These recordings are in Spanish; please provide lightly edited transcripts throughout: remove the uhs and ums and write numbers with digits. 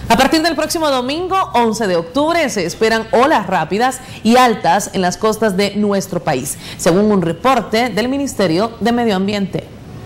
A partir del próximo domingo, 11 de octubre, se esperan olas rápidas y altas en las costas de nuestro país, según un reporte del Ministerio de Medio Ambiente.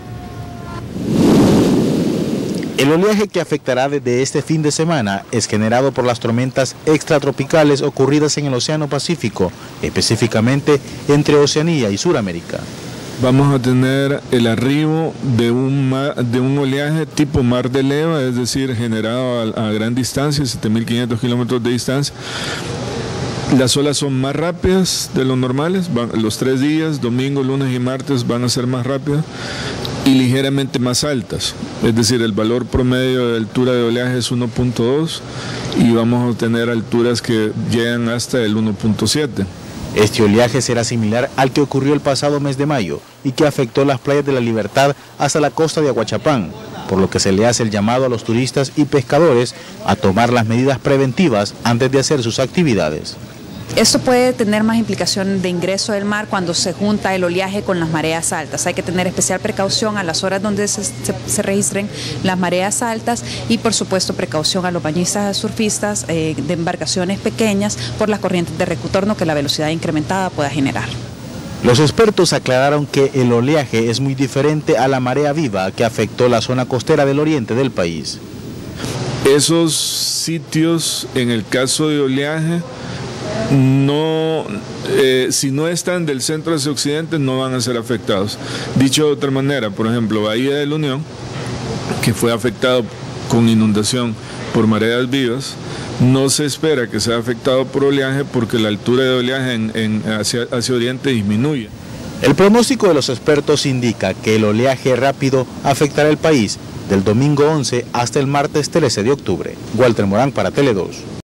El oleaje que afectará desde este fin de semana es generado por las tormentas extratropicales ocurridas en el Océano Pacífico, específicamente entre Oceanía y Suramérica. Vamos a tener el arribo de un oleaje tipo mar de leva, es decir, generado a gran distancia, 7.500 kilómetros de distancia. Las olas son más rápidas de lo normales, los 3 días, domingo, lunes y martes, van a ser más rápidas y ligeramente más altas. Es decir, el valor promedio de altura de oleaje es 1.2 y vamos a tener alturas que llegan hasta el 1.7. Este oleaje será similar al que ocurrió el pasado mes de mayo y que afectó las playas de La Libertad hasta la costa de Aguachapán, por lo que se le hace el llamado a los turistas y pescadores a tomar las medidas preventivas antes de hacer sus actividades. Esto puede tener más implicación de ingreso del mar cuando se junta el oleaje con las mareas altas. Hay que tener especial precaución a las horas donde se registren las mareas altas y por supuesto precaución a los bañistas surfistas de embarcaciones pequeñas por las corrientes de retorno que la velocidad incrementada pueda generar. Los expertos aclararon que el oleaje es muy diferente a la marea viva que afectó la zona costera del oriente del país. Esos sitios, en el caso de oleaje, si no están del centro hacia occidente, no van a ser afectados. Dicho de otra manera, por ejemplo, Bahía de la Unión, que fue afectado con inundación por mareas vivas, no se espera que sea afectado por oleaje porque la altura de oleaje hacia oriente disminuye. El pronóstico de los expertos indica que el oleaje rápido afectará el país del domingo 11 hasta el martes 13 de octubre. Walter Morán para Tele 2.